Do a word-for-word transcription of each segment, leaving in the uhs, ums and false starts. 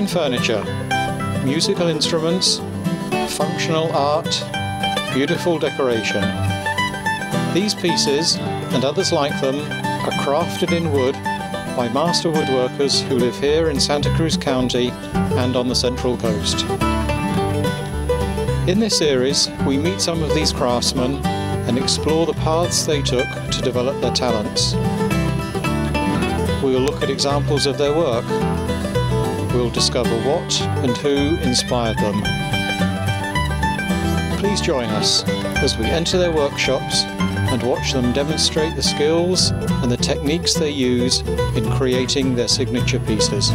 furniture, musical instruments, functional art, beautiful decoration. These pieces, and others like them, are crafted in wood by master woodworkers who live here in Santa Cruz County and on the Central Coast. In this series, we meet some of these craftsmen and explore the paths they took to develop their talents. We will look at examples of their work. We'll discover what and who inspired them. Please join us as we enter their workshops and watch them demonstrate the skills and the techniques they use in creating their signature pieces.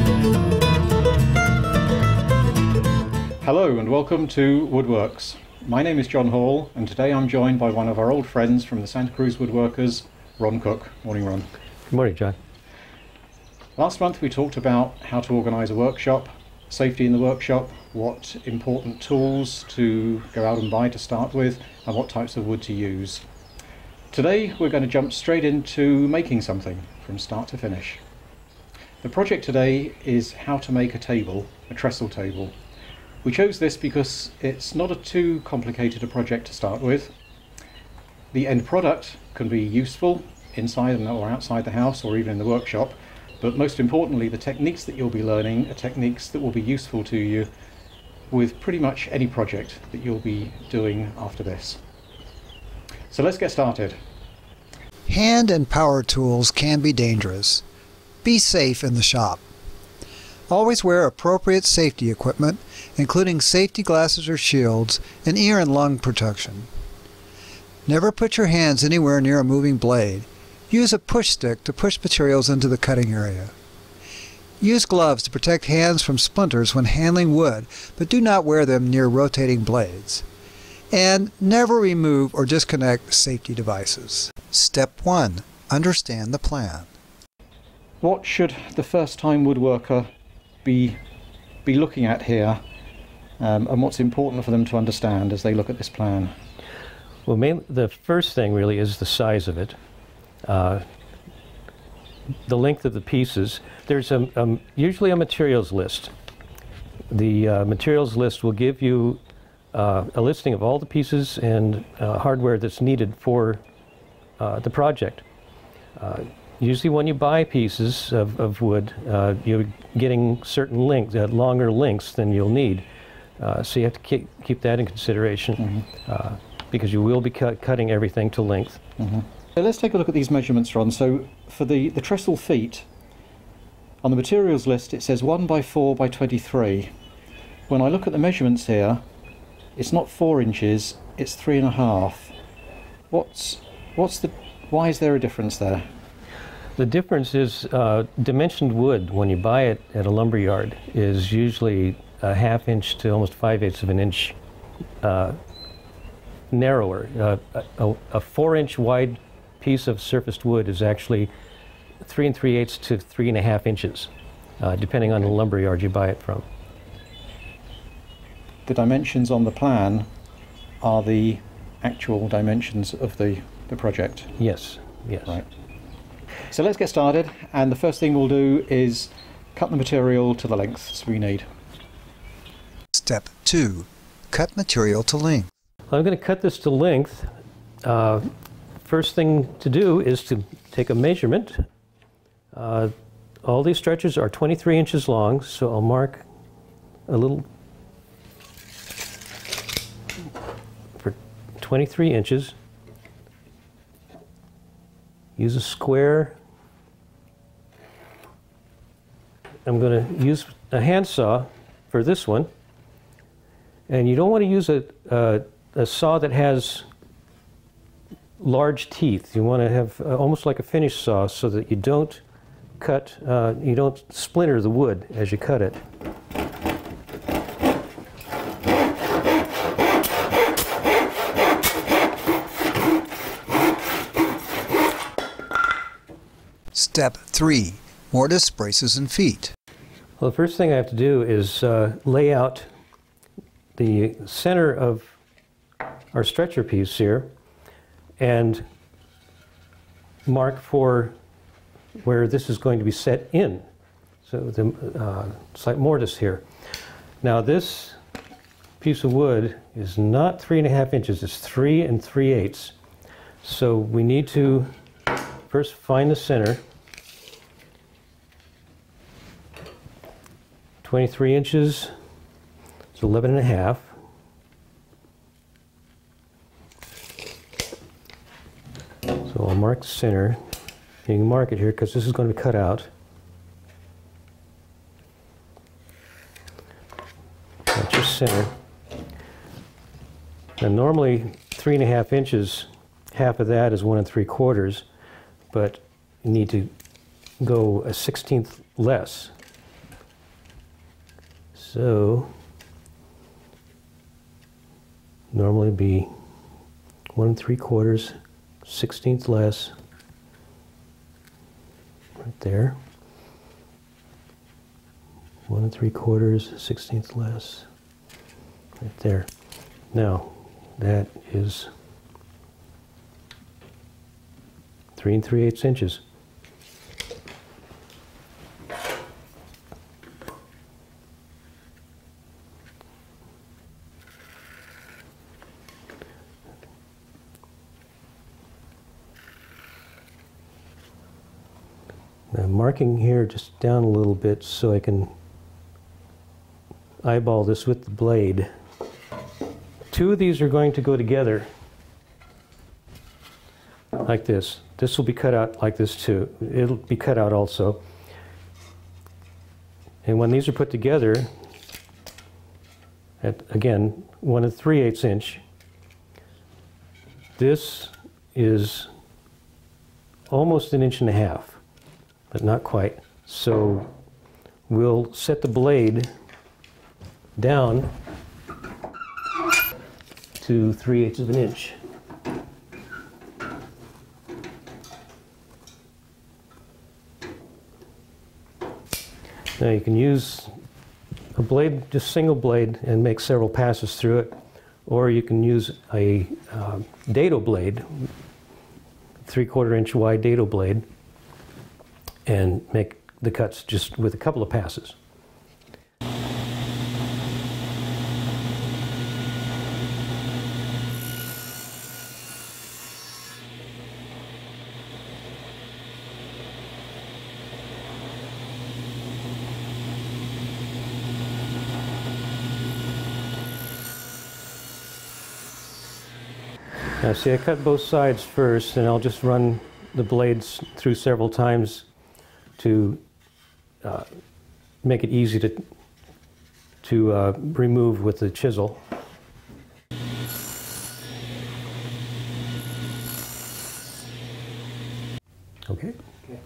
Hello and welcome to Woodworks. My name is John Hall and today I'm joined by one of our old friends from the Santa Cruz Woodworkers, Ron Cook. Morning, Ron. Good morning, John. Last month we talked about how to organise a workshop, safety in the workshop, what important tools to go out and buy to start with, and what types of wood to use. Today we're going to jump straight into making something from start to finish. The project today is how to make a table, a trestle table. We chose this because it's not a too complicated a project to start with. The end product can be useful inside or outside the house or even in the workshop, but most importantly the techniques that you'll be learning are techniques that will be useful to you with pretty much any project that you'll be doing after this. So let's get started. Hand and power tools can be dangerous. Be safe in the shop. Always wear appropriate safety equipment, including safety glasses or shields, and ear and lung protection. Never put your hands anywhere near a moving blade. Use a push stick to push materials into the cutting area. Use gloves to protect hands from splinters when handling wood, but do not wear them near rotating blades. And never remove or disconnect safety devices. Step one. Understand the plan. What should the first-time woodworker be, be looking at here, um, and what's important for them to understand as they look at this plan? Well, main, the first thing really is the size of it, uh, the length of the pieces. There's a, a, usually a materials list. The uh, materials list will give you uh, a listing of all the pieces and uh, hardware that's needed for uh, the project. Uh, usually when you buy pieces of, of wood, uh, you're getting certain lengths, uh, longer lengths than you'll need. Uh, so you have to keep, keep that in consideration, mm-hmm. uh, because you will be cut, cutting everything to length. Mm-hmm. So let's take a look at these measurements, Ron. So for the, the trestle feet, on the materials list it says one by four by twenty-three. When I look at the measurements here, it's not four inches, it's three and a half. What's, what's the, why is there a difference there? The difference is uh, dimensioned wood, when you buy it at a lumber yard, is usually a half inch to almost five eighths of an inch uh, narrower. Uh, a, a four inch wide piece of surfaced wood is actually three and three eighths to three and a half inches, uh, depending on the lumber yard you buy it from. The dimensions on the plan are the actual dimensions of the, the project? Yes, yes. Right. So let's get started, and the first thing we'll do is cut the material to the lengths we need. Step two. Cut material to length. I'm going to cut this to length. Uh, first thing to do is to take a measurement. Uh, all these stretchers are twenty-three inches long, so I'll mark a little for twenty-three inches. Use a square. I'm going to use a handsaw for this one. And you don't want to use a, a, a saw that has large teeth. You want to have uh, almost like a finish saw so that you don't cut, uh, you don't splinter the wood as you cut it. Step three. Mortise, braces, and feet. Well, the first thing I have to do is uh, lay out the center of our stretcher piece here and mark for where this is going to be set in. So the uh, slight mortise here. Now this piece of wood is not three and a half inches, it's three and three eighths. So we need to first find the center. twenty-three inches, it's eleven and a half. So I'll mark the center. You can mark it here because this is going to be cut out. That's your center. Now normally three and a half inches, half of that is one and three quarters, but you need to go a sixteenth less. So normally it'd be one and three quarters, sixteenth less, right there. One and three quarters, sixteenth less, right there. Now that is three and three eighths inches. I'm marking here just down a little bit so I can eyeball this with the blade. Two of these are going to go together like this. This will be cut out like this too. It'll be cut out also. And when these are put together, at again, one and three eighths inch, this is almost an inch and a half, but not quite. So we'll set the blade down to three eighths of an inch. Now you can use a blade, just single blade, and make several passes through it, or you can use a uh, dado blade, three quarter inch wide dado blade, and make the cuts just with a couple of passes. Now see, I cut both sides first, and I'll just run the blades through several times to uh, make it easy to, to uh, remove with the chisel. Okay. Okay.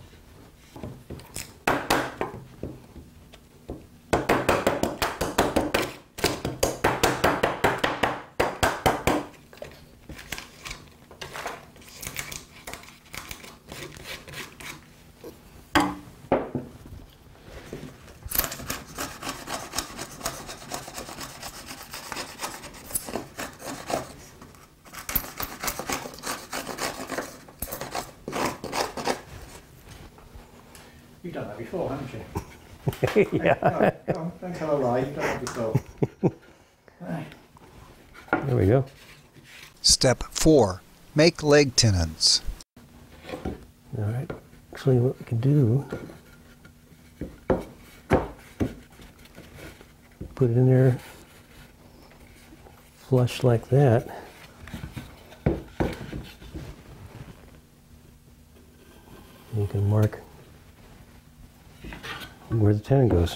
You've done that before, haven't you? Yeah. Hey, no, no, don't tell a lie, you've done that before. There we go. Step four. Make leg tenons. All right. Actually, what we can do, put it in there flush like that. You can mark where the tenon goes.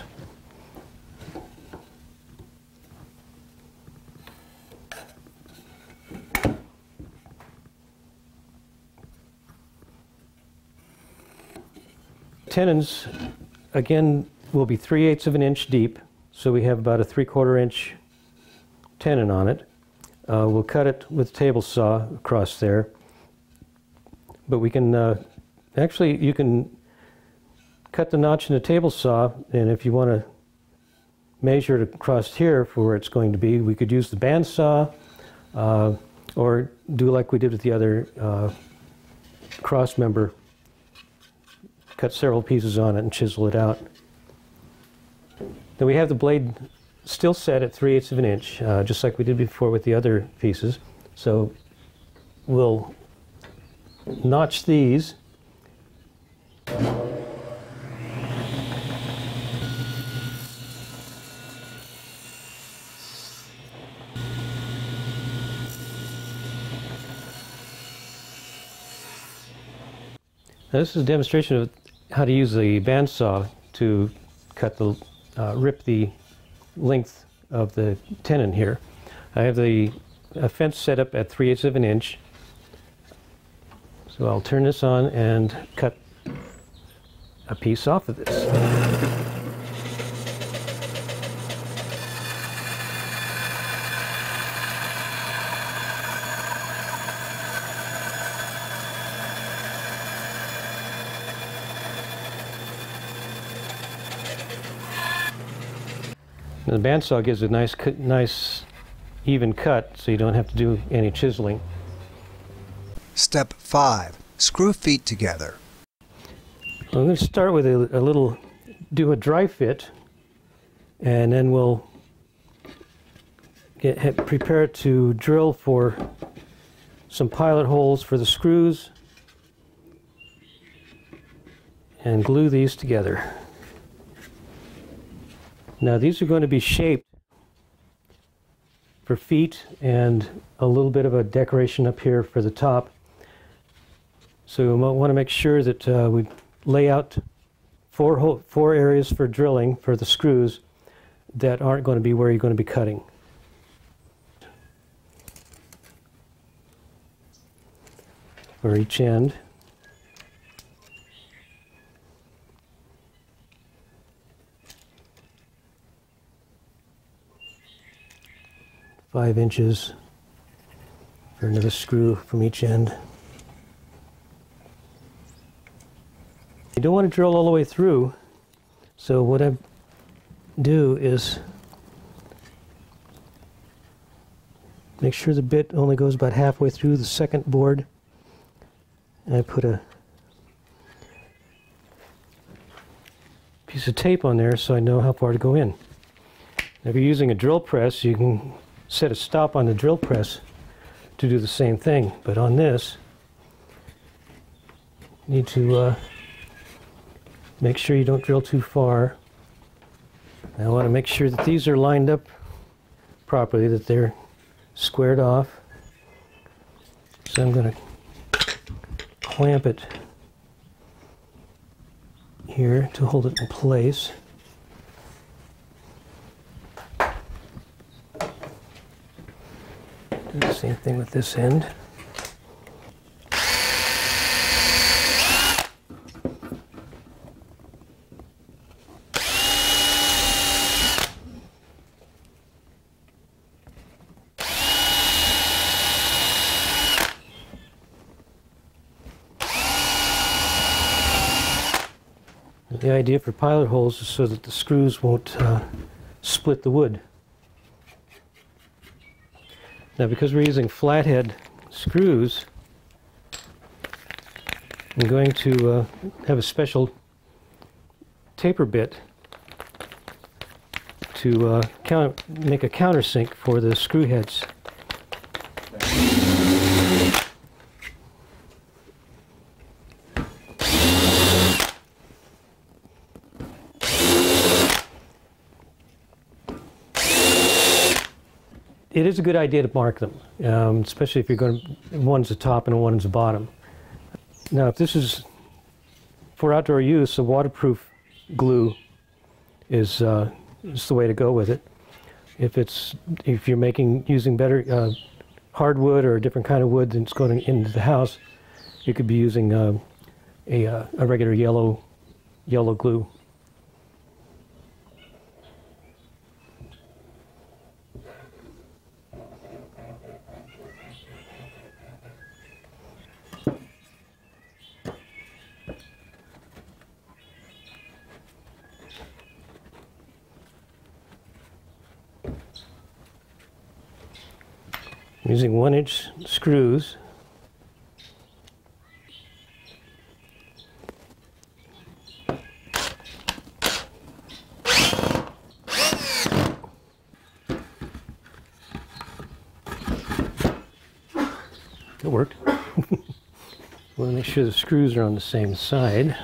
Tenons, again, will be three eighths of an inch deep, so we have about a three quarter inch tenon on it. Uh, we'll cut it with a table saw across there, but we can, uh, actually you can cut the notch in the table saw, and if you want to measure it across here for where it's going to be, we could use the band saw, uh, or do like we did with the other uh, cross member, cut several pieces on it and chisel it out. Then we have the blade still set at three eighths of an inch, uh, just like we did before with the other pieces. So we'll notch these. Now this is a demonstration of how to use the bandsaw to cut the, uh, rip the length of the tenon here. I have the a fence set up at three eighths of an inch. So I'll turn this on and cut a piece off of this. The bandsaw gives a nice, nice even cut, so you don't have to do any chiseling. Step five. Screw feet together. I'm going to start with a, a little, do a dry fit, and then we'll get, hit, prepare to drill for some pilot holes for the screws and glue these together. Now these are going to be shaped for feet and a little bit of a decoration up here for the top. So we want to make sure that uh, we lay out four, four areas for drilling for the screws that aren't going to be where you're going to be cutting. For each end. Five inches for another screw from each end. You don't want to drill all the way through, so what I do is make sure the bit only goes about halfway through the second board, and I put a piece of tape on there so I know how far to go in. If you're using a drill press, you can set a stop on the drill press to do the same thing, but on this you need to uh, make sure you don't drill too far. I want to make sure that these are lined up properly, that they're squared off. So I'm going to clamp it here to hold it in place. Do the same thing with this end. The idea for pilot holes is so that the screws won't uh, split the wood. Now, because we're using flathead screws, I'm going to uh, have a special taper bit to uh, count, make a countersink for the screw heads. It is a good idea to mark them, um, especially if you're going to, one's the top and one's the bottom. Now, if this is for outdoor use, a waterproof glue is, uh, is the way to go with it. If it's if you're making using better uh, hardwood or a different kind of wood that's going into the house, you could be using uh, a uh, a regular yellow yellow glue. Using one inch screws. It worked. Want to make sure the screws are on the same side.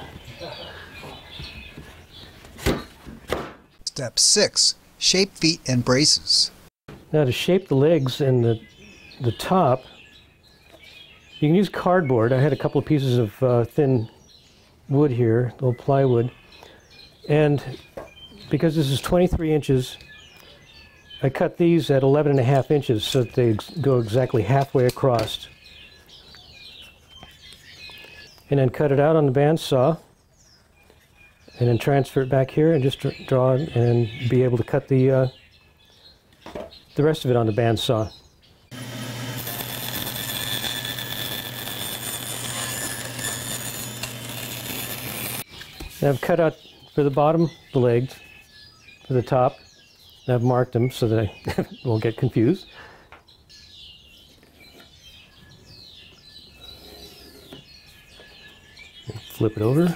Step six. Shape feet and braces. Now to shape the legs and the, the top, you can use cardboard. I had a couple of pieces of uh, thin wood here, little plywood. And because this is twenty-three inches, I cut these at eleven and a half inches so that they go exactly halfway across. And then cut it out on the bandsaw, and then transfer it back here and just draw it and be able to cut the, uh, the rest of it on the bandsaw. Now I've cut out for the bottom, the legs, for the top, and I've marked them so that I won't get confused. Flip it over.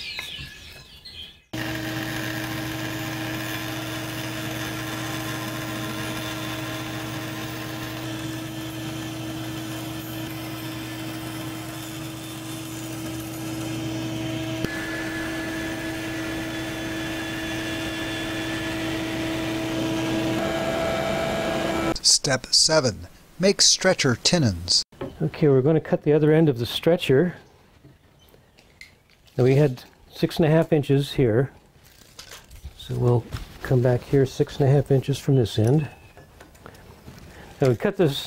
Step seven. Make stretcher tenons. Okay, we're going to cut the other end of the stretcher. Now we had six and a half inches here, so we'll come back here six and a half inches from this end. Now we cut this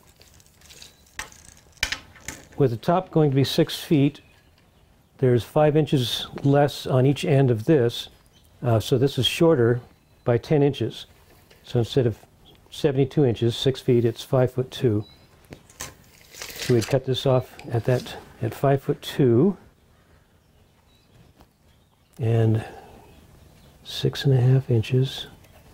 with the top going to be six feet. There's five inches less on each end of this, uh, so this is shorter by ten inches. So instead of seventy-two inches, six feet, it's five foot two. So we'd cut this off at that at five foot two. And six and a half inches.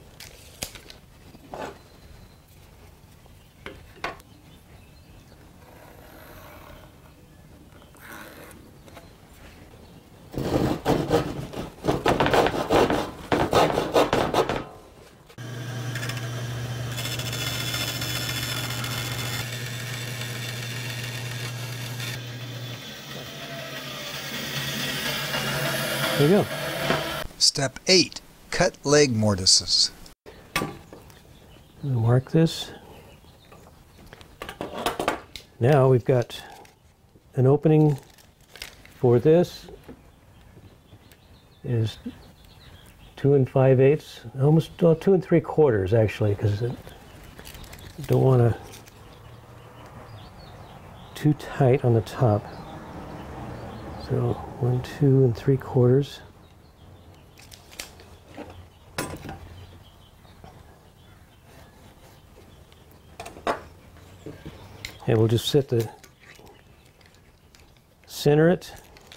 There you go. Step eight. Cut leg mortises. Mark this. Now we've got an opening for this. Is two and five eighths, almost well, two and three quarters actually, because I don't want to too tight on the top. So one, two, and three quarters. And we'll just set the center it.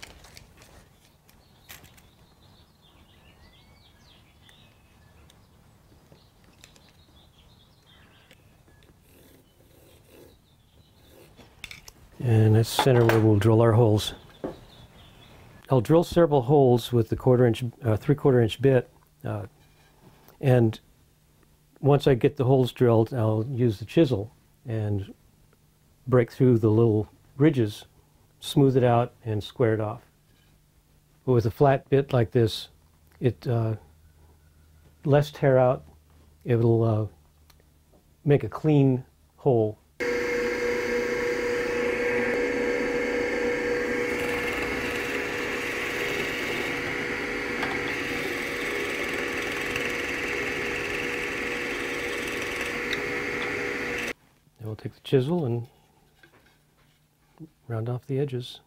And that's center where we'll drill our holes. I'll drill several holes with the quarter inch, uh, three quarter inch bit, uh, and once I get the holes drilled, I'll use the chisel and break through the little ridges, smooth it out, and square it off. But with a flat bit like this, it uh, less tear out. It'll uh, make a clean hole. And we'll take the chisel and round off the edges.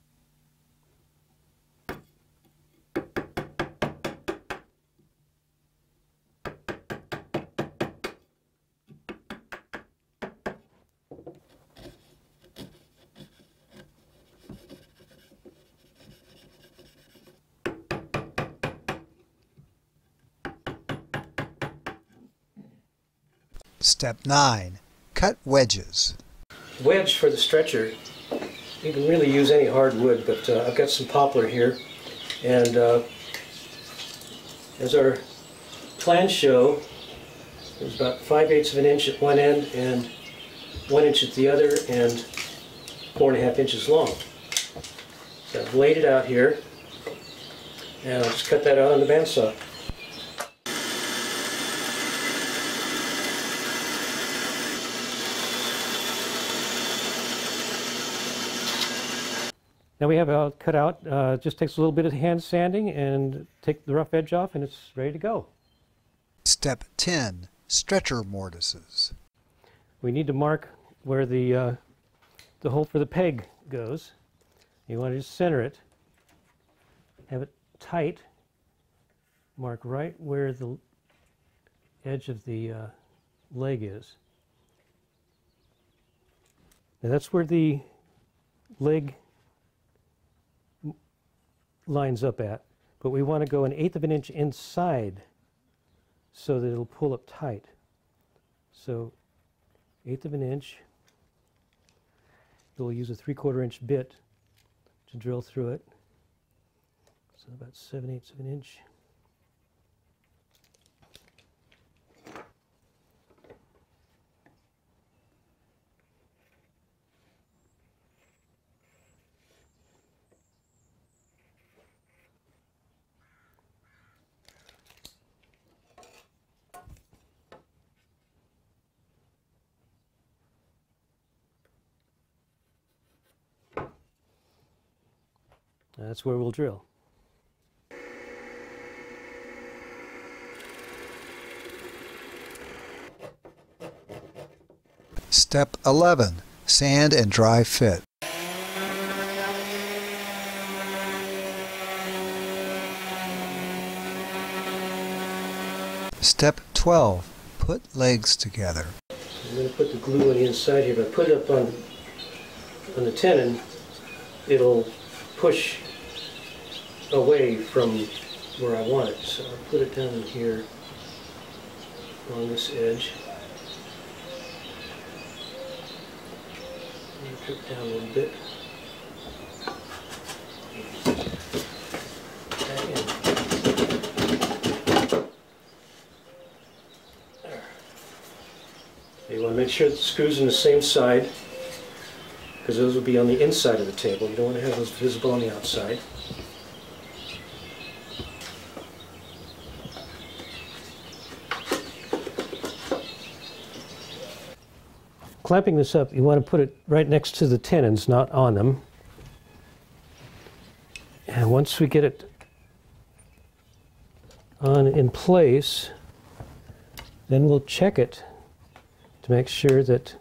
Step nine. Cut wedges. Wedge for the stretcher. You can really use any hardwood, but uh, I've got some poplar here, and uh, as our plans show, there's about five eighths of an inch at one end and one inch at the other, and four and a half inches long. So I've laid it out here, and I'll just cut that out on the bandsaw. Now we have it cut out. Uh, just takes a little bit of hand sanding and take the rough edge off, and it's ready to go. Step ten. Stretcher mortises. We need to mark where the uh, the hole for the peg goes. You want to just center it, have it tight, mark right where the edge of the uh, leg is. Now that's where the leg lines up at, but we want to go an eighth of an inch inside so that it'll pull up tight. So eighth of an inch. We'll use a three-quarter inch bit to drill through it. So about seven eighths of an inch. That's where we'll drill. Step eleven. Sand and dry fit. Step twelve. Put legs together. So I'm going to put the glue on the inside here. If I put it up on, on the tenon, it'll push away from where I want it. So I'll put it down in here on this edge. Drip down a little bit. Back in. There. You want to make sure the screws in the same side, because those will be on the inside of the table. You don't want to have those visible on the outside. Clamping this up, you want to put it right next to the tenons, not on them. And once we get it on in place, then we'll check it to make sure that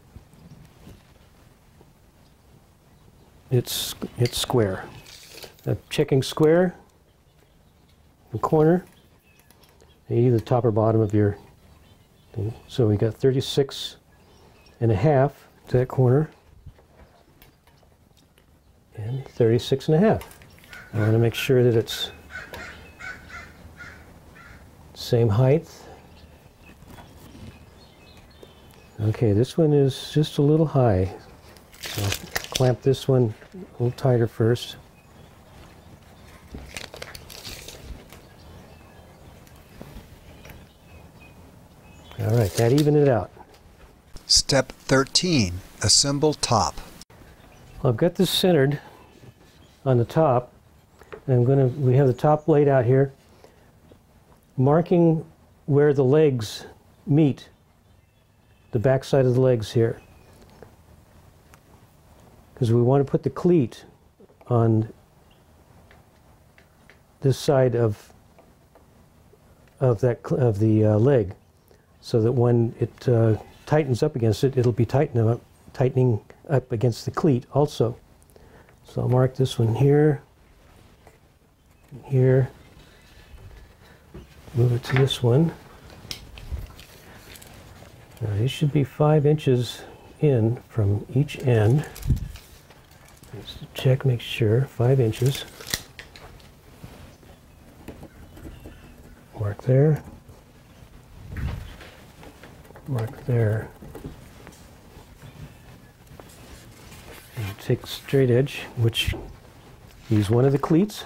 it's it's square. Uh, checking square, the corner, either the top or bottom of your thing. So we got thirty-six and a half to that corner, and thirty-six and a half. I want to make sure that it's same height. Okay, this one is just a little high, so I'll clamp this one a little tighter first. All right, that evened it out. Step thirteen. Assemble top. Well, I've got this centered on the top, and I'm going to, we have the top laid out here, marking where the legs meet, the back side of the legs here, because we want to put the cleat on this side of of that of the uh, leg, so that when it uh, tightens up against it, it'll be tightening up, tightening up against the cleat also. So I'll mark this one here, here, move it to this one. Now these should be five inches in from each end. Let's check, make sure, five inches. Mark there. Mark there. And take straight edge, which use one of the cleats.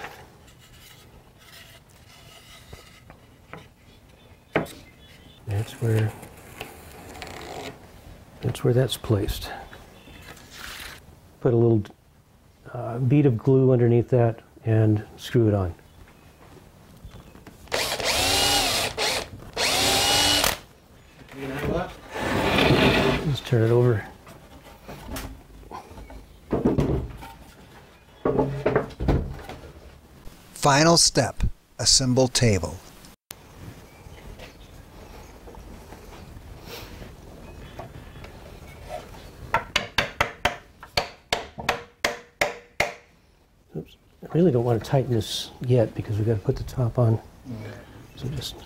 That's where that's where that's placed. put a little uh, bead of glue underneath that and screw it on. You know that? Just turn it over. Final step, assemble table. Oops. I really don't want to tighten this yet because we've got to put the top on. So just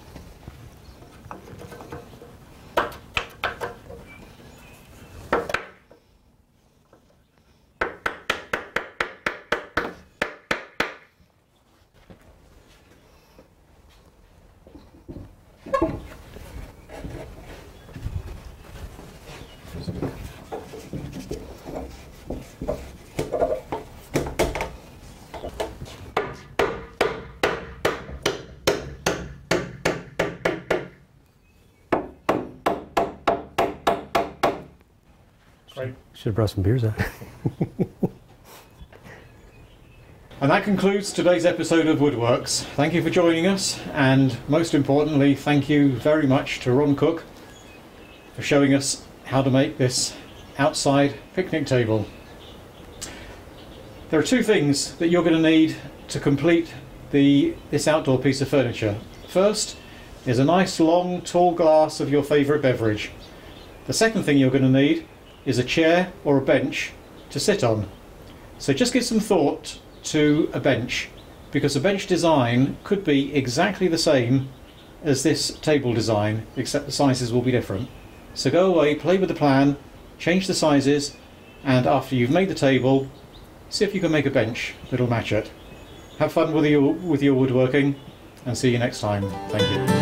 Right. should have brought some beers out. And that concludes today's episode of Woodworks. Thank you for joining us, and most importantly, thank you very much to Ron Cook for showing us how to make this outside picnic table. There are two things that you're going to need to complete the this outdoor piece of furniture. First is a nice long tall glass of your favourite beverage. The second thing you're going to need is a chair or a bench to sit on. So just give some thought to a bench, because a bench design could be exactly the same as this table design, except the sizes will be different. So go away, play with the plan, change the sizes, and after you've made the table, see if you can make a bench that'll match it. Have fun with your, with your woodworking, and see you next time. Thank you.